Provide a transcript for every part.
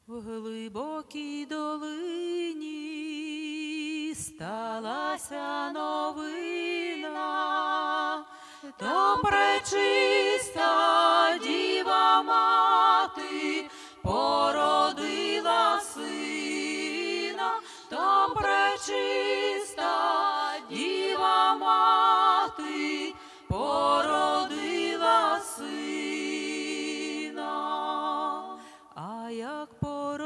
В глибокій долині сталася новина, то пречиста Діва Мати породила сина, то пречиста Діва Мати породила сина. А як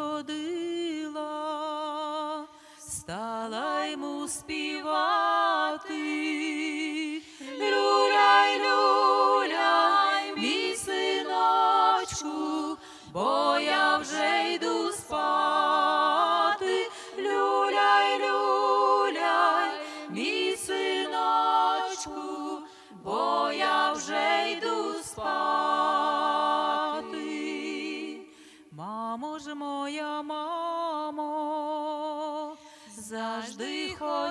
породила, стала йому співати: люляй, люляй, мій синочку, бо я вже йду спати. Люляй, люляй, мій синочку, бо я вже йду спати. Мамо ж моя, мамо, завжди хоч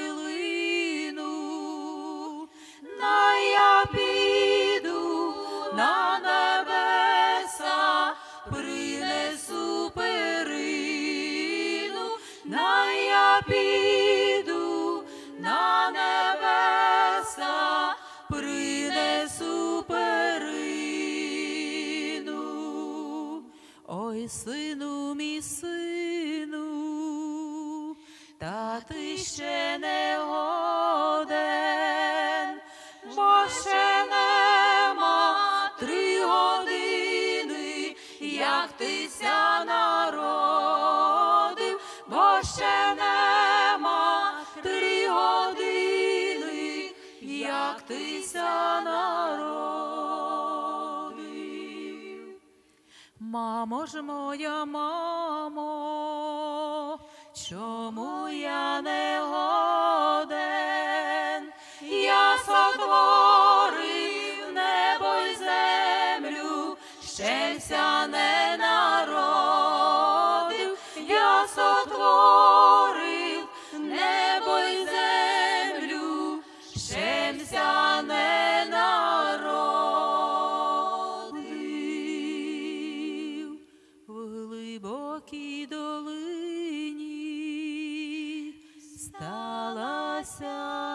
хвилину, на я піду на небеса, принесу перину, на я піду на небеса, принесу перину. Ой, сину мій, сину, та ти ще не годен, бо ще нема 3 години, як ти ся народив, бо ще нема 3 години, як ти ся народив. Мамо ж моя, мамо, чому я не годен? Я сотворив небо й землю, ще ся не народив. Я сотворив небо й землю, ще ся не народив. В глибокій долині сталася